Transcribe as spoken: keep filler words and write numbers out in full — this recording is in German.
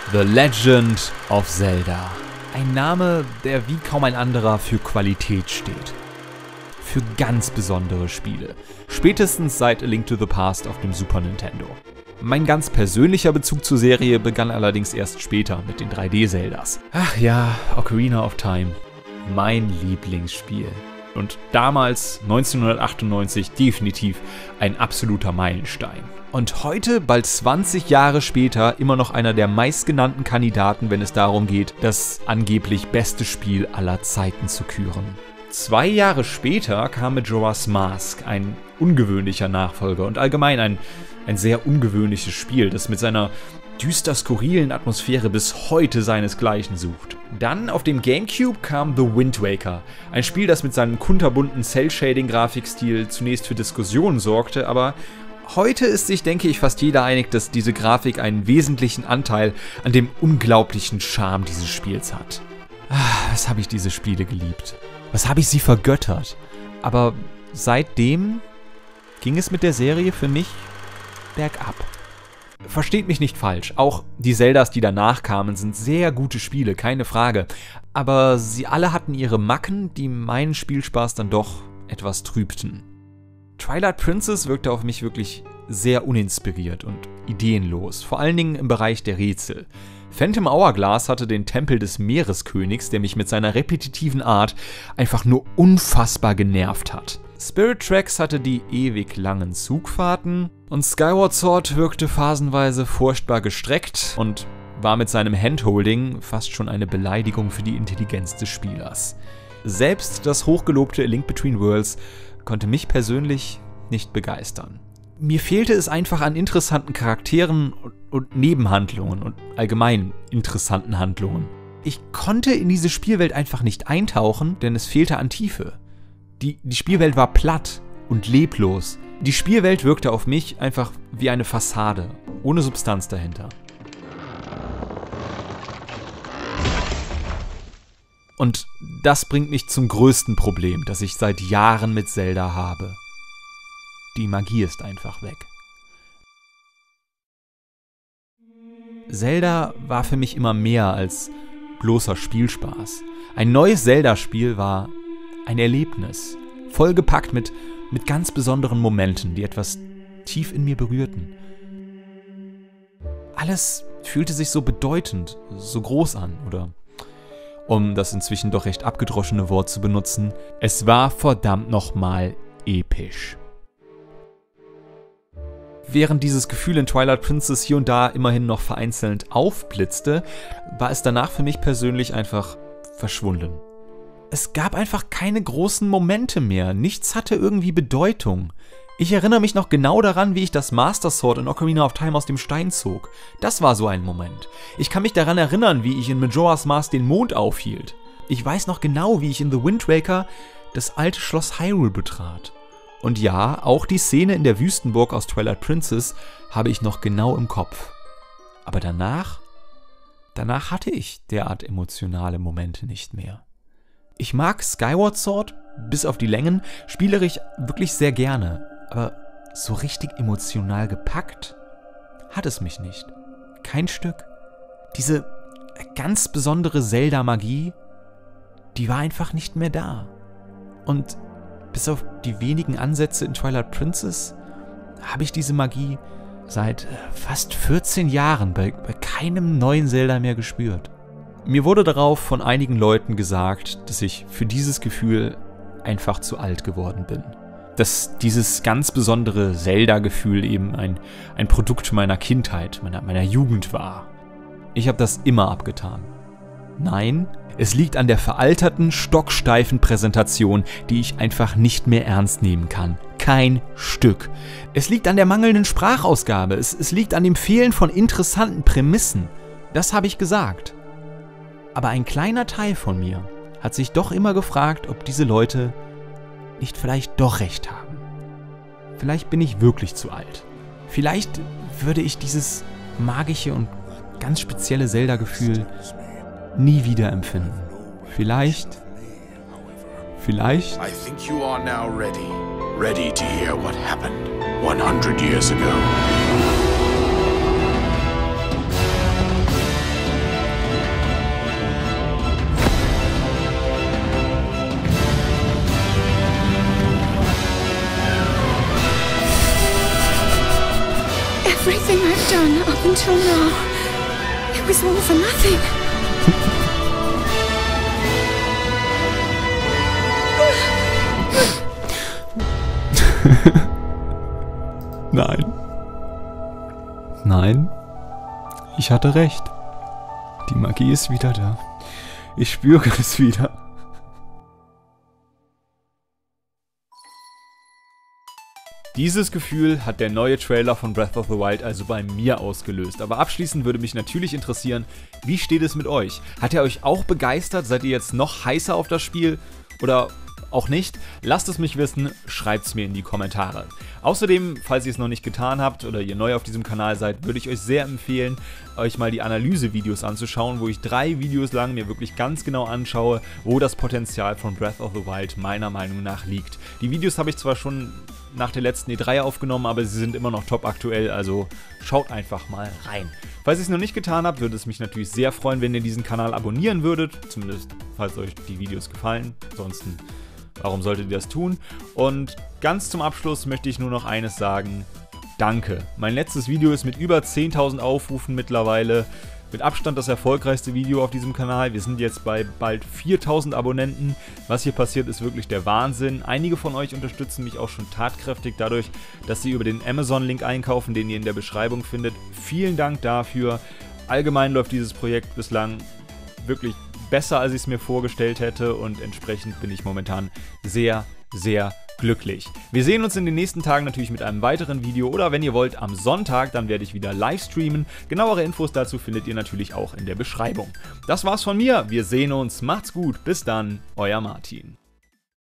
The Legend of Zelda. Ein Name, der wie kaum ein anderer für Qualität steht. Für ganz besondere Spiele. Spätestens seit A Link to the Past auf dem Super Nintendo. Mein ganz persönlicher Bezug zur Serie begann allerdings erst später mit den drei D-Zeldas. Ach ja, Ocarina of Time. Mein Lieblingsspiel. Und damals, neunzehnhundertachtundneunzig, definitiv ein absoluter Meilenstein. Und heute, bald zwanzig Jahre später, immer noch einer der meistgenannten Kandidaten, wenn es darum geht, das angeblich beste Spiel aller Zeiten zu küren. Zwei Jahre später kam Majora's Mask, ein ungewöhnlicher Nachfolger und allgemein ein, ein sehr ungewöhnliches Spiel, das mit seiner düster skurrilen Atmosphäre bis heute seinesgleichen sucht. Dann auf dem GameCube kam The Wind Waker, ein Spiel, das mit seinem kunterbunten Cell-Shading-Grafikstil zunächst für Diskussionen sorgte, aber heute ist sich, denke ich, fast jeder einig, dass diese Grafik einen wesentlichen Anteil an dem unglaublichen Charme dieses Spiels hat. Ah, was habe ich diese Spiele geliebt. Was habe ich sie vergöttert. Aber seitdem ging es mit der Serie für mich bergab. Versteht mich nicht falsch, auch die Zeldas, die danach kamen, sind sehr gute Spiele, keine Frage. Aber sie alle hatten ihre Macken, die meinen Spielspaß dann doch etwas trübten. Twilight Princess wirkte auf mich wirklich sehr uninspiriert und ideenlos, vor allen Dingen im Bereich der Rätsel. Phantom Hourglass hatte den Tempel des Meereskönigs, der mich mit seiner repetitiven Art einfach nur unfassbar genervt hat. Spirit Tracks hatte die ewig langen Zugfahrten und Skyward Sword wirkte phasenweise furchtbar gestreckt und war mit seinem Handholding fast schon eine Beleidigung für die Intelligenz des Spielers. Selbst das hochgelobte A Link Between Worlds konnte mich persönlich nicht begeistern. Mir fehlte es einfach an interessanten Charakteren und Nebenhandlungen und allgemein interessanten Handlungen. Ich konnte in diese Spielwelt einfach nicht eintauchen, denn es fehlte an Tiefe. Die, die Spielwelt war platt und leblos. Die Spielwelt wirkte auf mich einfach wie eine Fassade, ohne Substanz dahinter. Und das bringt mich zum größten Problem, das ich seit Jahren mit Zelda habe. Die Magie ist einfach weg. Zelda war für mich immer mehr als bloßer Spielspaß. Ein neues Zelda-Spiel war ein Erlebnis, vollgepackt mit, mit ganz besonderen Momenten, die etwas tief in mir berührten. Alles fühlte sich so bedeutend, so groß an, oder um das inzwischen doch recht abgedroschene Wort zu benutzen, es war verdammt nochmal episch. Während dieses Gefühl in Twilight Princess hier und da immerhin noch vereinzelt aufblitzte, war es danach für mich persönlich einfach verschwunden. Es gab einfach keine großen Momente mehr, nichts hatte irgendwie Bedeutung. Ich erinnere mich noch genau daran, wie ich das Master Sword in Ocarina of Time aus dem Stein zog. Das war so ein Moment. Ich kann mich daran erinnern, wie ich in Majora's Mask den Mond aufhielt. Ich weiß noch genau, wie ich in The Wind Waker das alte Schloss Hyrule betrat. Und ja, auch die Szene in der Wüstenburg aus Twilight Princess habe ich noch genau im Kopf. Aber danach, danach hatte ich derart emotionale Momente nicht mehr. Ich mag Skyward Sword, bis auf die Längen, spielerisch wirklich sehr gerne. Aber so richtig emotional gepackt hat es mich nicht. Kein Stück. Diese ganz besondere Zelda-Magie, die war einfach nicht mehr da. Und bis auf die wenigen Ansätze in Twilight Princess habe ich diese Magie seit fast vierzehn Jahren bei, bei keinem neuen Zelda mehr gespürt. Mir wurde darauf von einigen Leuten gesagt, dass ich für dieses Gefühl einfach zu alt geworden bin. Dass dieses ganz besondere Zelda-Gefühl eben ein, ein Produkt meiner Kindheit, meiner, meiner Jugend war. Ich habe das immer abgetan. Nein, es liegt an der veralterten, stocksteifen Präsentation, die ich einfach nicht mehr ernst nehmen kann. Kein Stück. Es liegt an der mangelnden Sprachausgabe. Es, es liegt an dem Fehlen von interessanten Prämissen. Das habe ich gesagt. Aber ein kleiner Teil von mir hat sich doch immer gefragt, ob diese Leute nicht vielleicht doch recht haben. Vielleicht bin ich wirklich zu alt. Vielleicht würde ich dieses magische und ganz spezielle Zelda-Gefühl nie wieder empfinden. Vielleicht, vielleicht... I think you are now ready. Ready to hear what happened one hundred years ago. Everything I've done up until now, it was all for nothing. Nein. Nein. Ich hatte recht. Die Magie ist wieder da. Ich spüre es wieder. Dieses Gefühl hat der neue Trailer von Breath of the Wild also bei mir ausgelöst. Aber abschließend würde mich natürlich interessieren, wie steht es mit euch? Hat er euch auch begeistert? Seid ihr jetzt noch heißer auf das Spiel? Oder auch nicht? Lasst es mich wissen, schreibt es mir in die Kommentare. Außerdem, falls ihr es noch nicht getan habt oder ihr neu auf diesem Kanal seid, würde ich euch sehr empfehlen, euch mal die Analyse-Videos anzuschauen, wo ich drei Videos lang mir wirklich ganz genau anschaue, wo das Potenzial von Breath of the Wild meiner Meinung nach liegt. Die Videos habe ich zwar schon nach der letzten E drei aufgenommen, aber sie sind immer noch top aktuell, also schaut einfach mal rein. Falls ihr es noch nicht getan habt, würde es mich natürlich sehr freuen, wenn ihr diesen Kanal abonnieren würdet, zumindest falls euch die Videos gefallen. Ansonsten, warum solltet ihr das tun? Und ganz zum Abschluss möchte ich nur noch eines sagen: Danke. Mein letztes Video ist mit über zehntausend Aufrufen mittlerweile. Mit Abstand das erfolgreichste Video auf diesem Kanal. Wir sind jetzt bei bald viertausend Abonnenten. Was hier passiert, ist wirklich der Wahnsinn. Einige von euch unterstützen mich auch schon tatkräftig dadurch, dass sie über den Amazon-Link einkaufen, den ihr in der Beschreibung findet. Vielen Dank dafür. Allgemein läuft dieses Projekt bislang wirklich besser, als ich es mir vorgestellt hätte, und entsprechend bin ich momentan sehr, sehr glücklich. Wir sehen uns in den nächsten Tagen natürlich mit einem weiteren Video, oder wenn ihr wollt, am Sonntag, dann werde ich wieder live streamen. Genauere Infos dazu findet ihr natürlich auch in der Beschreibung. Das war's von mir, wir sehen uns, macht's gut, bis dann, euer Martin.